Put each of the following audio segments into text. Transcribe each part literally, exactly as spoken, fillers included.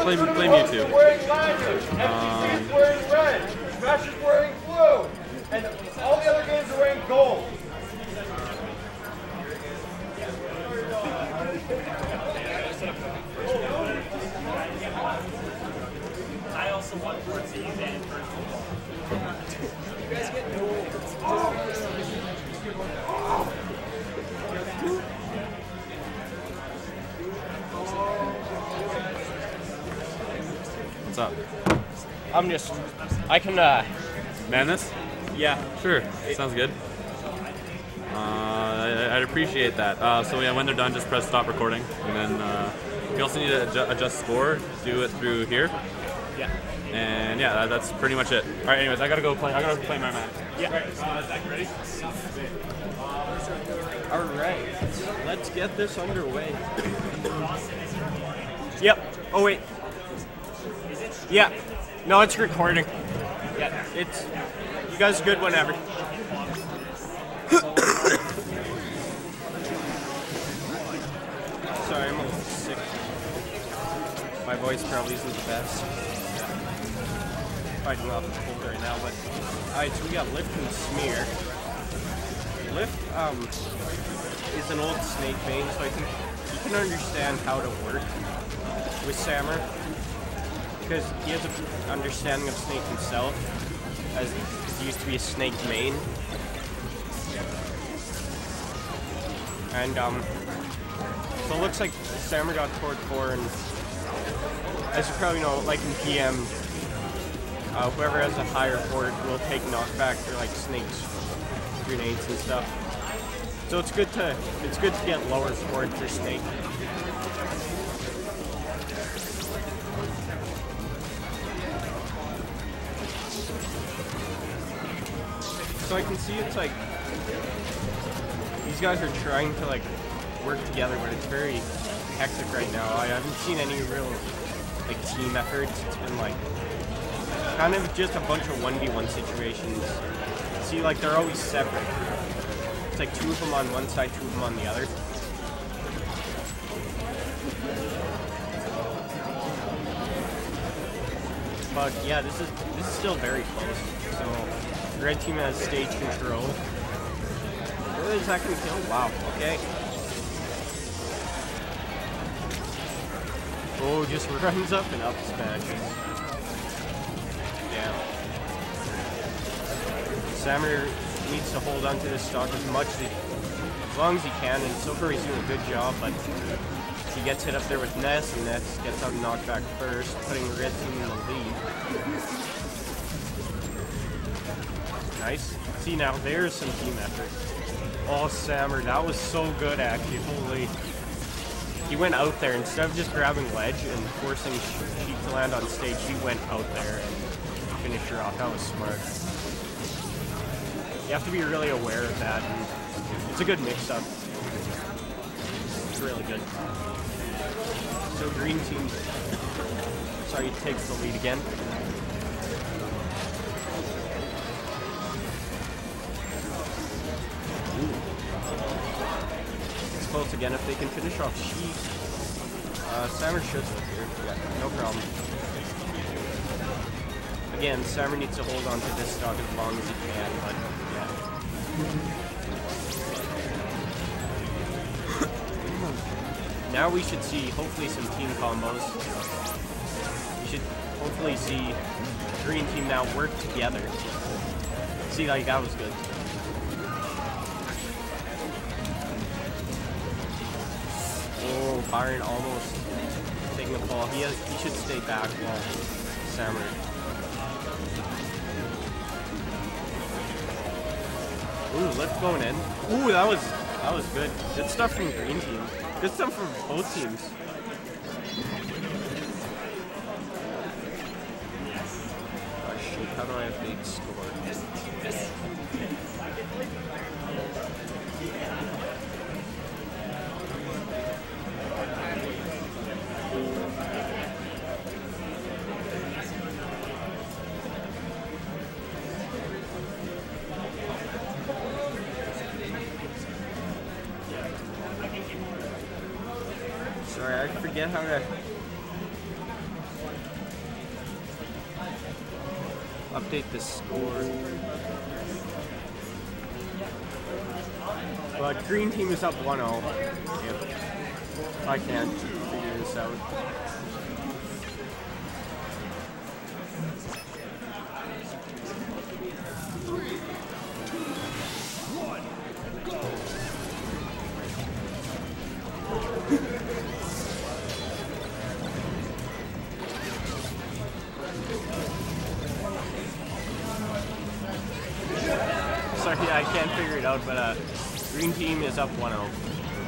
play, play Mewtwo. Um, He's wearing red. Smash is wearing blue. And all the other games are wearing gold. I also want to see you in You guys get gold. What's up? I'm just, I can, uh... Man this? Yeah. Sure, sounds good. Uh, I, I'd appreciate that. Uh, so yeah, when they're done, just press stop recording. And then uh, you also need to adju adjust score, do it through here. Yeah. And yeah, that, that's pretty much it. All right, anyways, I gotta go play, I gotta go play my match. Yeah. All right, uh, Zach, you ready? All right, let's get this underway. Yep. Oh wait. Yeah. No, it's recording. Yeah, it's. You guys are good whenever. Sorry, I'm a little sick. My voice probably isn't the best. Yeah. Fighting off the cold right now, but alright. So we got Lift and Smear. Lift um, is an old Snake main, so I think you can understand how to work with Sammer, because he has an understanding of Snake himself, as he used to be a Snake main. And um, so it looks like Sammer got Tort four, and as you probably know, like in P M, uh, whoever has a higher fort will take knockback for like Snake's grenades and stuff. So it's good to it's good to get lower fort for Snake. So I can see it's like these guys are trying to like work together, but it's very hectic right now. I haven't seen any real like team efforts. It's been like kind of just a bunch of one v one situations. See, like they're always separate. It's like two of them on one side, two of them on the other. But yeah, this is this is still very close. So the red team has stage control. Where is that gonna kill? Wow. Okay. Oh, just runs up and up smashes. Yeah. Sammer needs to hold on to this stock as much as, as long as he can, and so far he's doing a good job, but he gets hit up there with Ness, and Ness gets out knockback first, putting the red team in the lead. Nice. See, now there's some team effort. Oh, Sammer, that was so good, actually. Holy. He went out there, instead of just grabbing ledge and forcing Sheik to land on stage, he went out there and finished her off. That was smart. You have to be really aware of that, and it's a good mix-up. It's really good. So green team, sorry, takes the lead again. Ooh. It's close again if they can finish off Sheik. Uh, Sammer should live here. Yeah, no problem. Again, Sammer needs to hold on to this stock as long as he can, but yeah. Now we should see, hopefully, some team combos. We should hopefully see green team now work together. See, like, that was good. Oh, Byron almost taking a fall. He, has, he should stay back while Sammer. Ooh, Lift going in. Ooh, that was that was good. Good stuff from green team. Good stuff from both teams. Oh shoot, how do I have big score? Sorry, I forget how to update the score. But green team is up one oh. Yep. I can't figure this out. Sorry, I can't figure it out, but uh, green team is up one oh.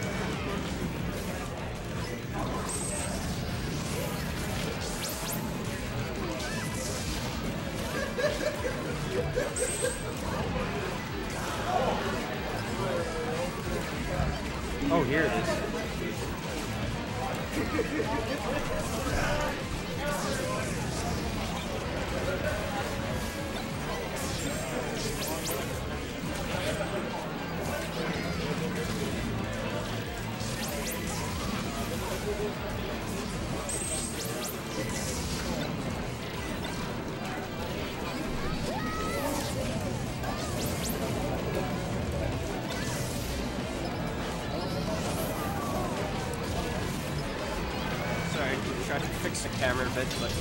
Oh, here it is. Sorry, I'm trying to fix the camera a bit, but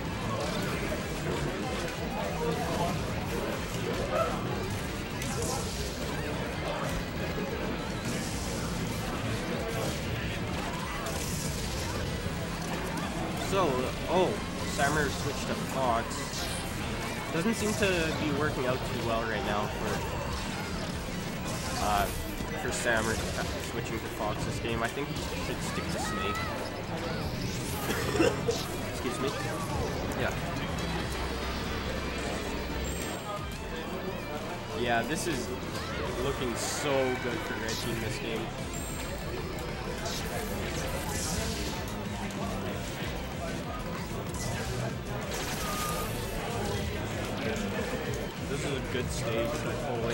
so, oh, Sammer switched to Fox. Doesn't seem to be working out too well right now for uh, for Sammer switching to Fox this game. I think he should stick to Snake. Excuse me. Yeah. Yeah, this is looking so good for Red Team this game. This is a good stage, but holy.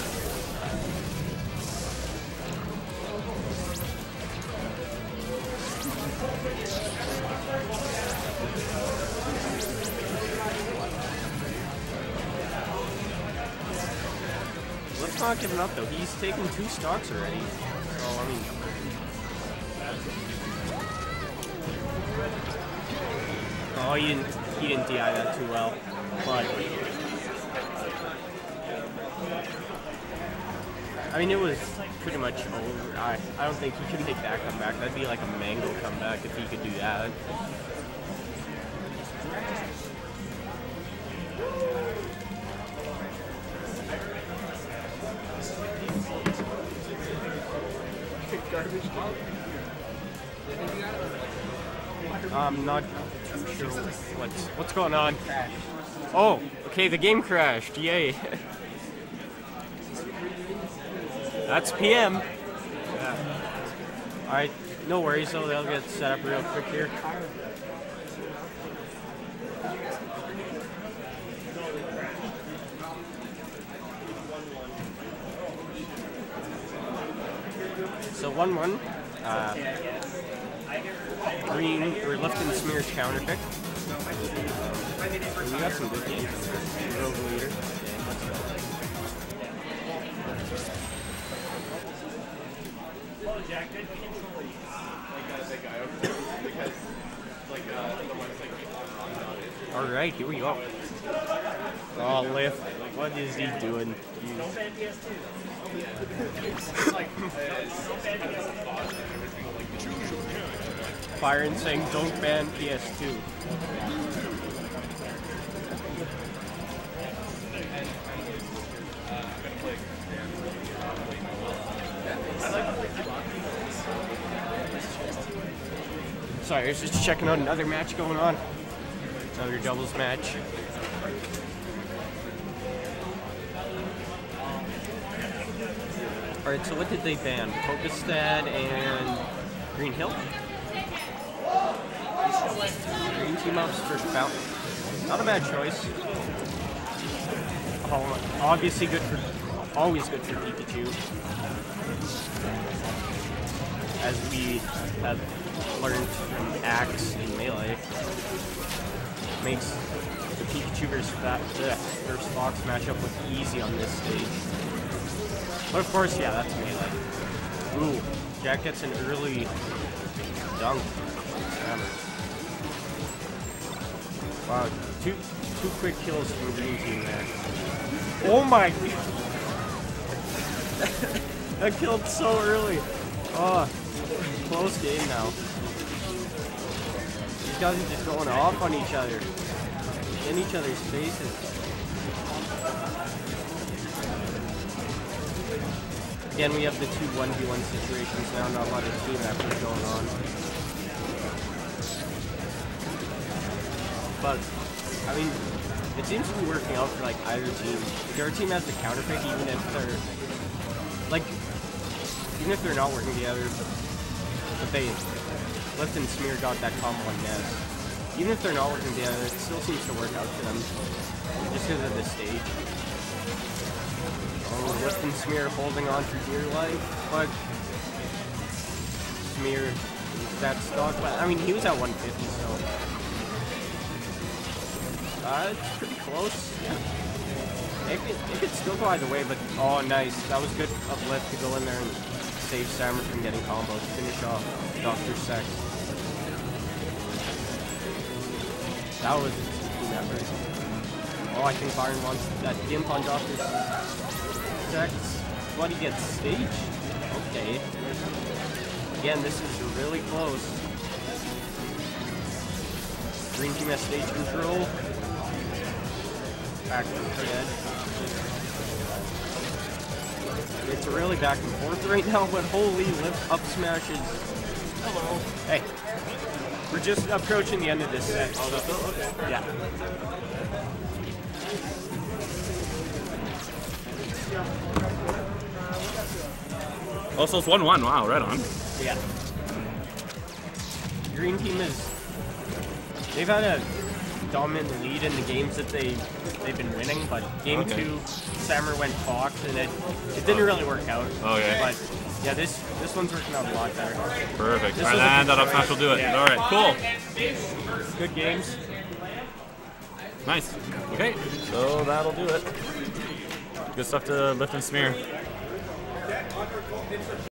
Let's not give him up though. He's taken two stocks already. So I mean, oh, he didn't he didn't D I that too well, but I mean it was pretty much over. I I don't think he could make that comeback. That'd be like a Mango comeback if he could do that. I'm not too sure what's what's going on. Oh, okay, the game crashed. Yay. That's P M. Yeah. Alright, no worries though, they'll get set up real quick here. So one one. Uh, green, or left and Smear's counter pick. We got some good games. Rogue leader. Alright, here we go. Oh, Lift. What is he doing? Byron saying don't ban P S two. Sorry, I was just checking out another match going on. Another doubles match. Alright, so what did they ban? Pokestad and Green Hill? Green team ups for Fountain. Not a bad choice. Oh, obviously good for, always good for Pikachu. As we have learned from Axe in Melee. Makes Pikachu versus, Fa uh, versus Fox matchup look easy on this stage. But of course, yeah, that's melee. Ooh, Jack gets an early dunk. Hammer. Wow, two two quick kills from the green team there. Oh my god! That killed so early. Oh, close game now. These guys are just going off on each other. In each other's faces. Again, we have the two one v one situations now, not a lot of team effort going on. But, I mean, it seems to be working out for like either team. Like, our team has the counter pick even if they're, like, even if they're not working together, but they, Lift and Smear got that combo on Ness. Even if they're not working together, it still seems to work out for them, just because of the stage. Oh, Lift and Smear holding on for dear life, but Smear, that stock, but I mean, he was at one fifty, so uh, it's pretty close. Yeah. It could, it could still go either way, but oh, nice. That was good of Lift to go in there and save Sammer from getting combos. Finish off Doctor Sex. That was team effort. Oh, I think Byron wants that gimp on Doctor Sex. But he gets stage. Okay. Again, this is really close. Green team has stage control. Back to the head. It's really back and forth right now, but holy lift up smashes. Hello. Hey. We're just approaching the end of this set. Oh, that's okay. Yeah. Oh, so it's one one. Wow, right on. Yeah. Green team is... They've had a dominant lead in the games that they, they've been winning, but game okay. two, Sammer went Fox, and it, it didn't really work out. Okay. But yeah, this this one's working out a lot better. Perfect. This All right, and that up smash will do it. Yeah. All right, cool. Good games. Nice. Okay, so that'll do it. Good stuff to Lift and Smear.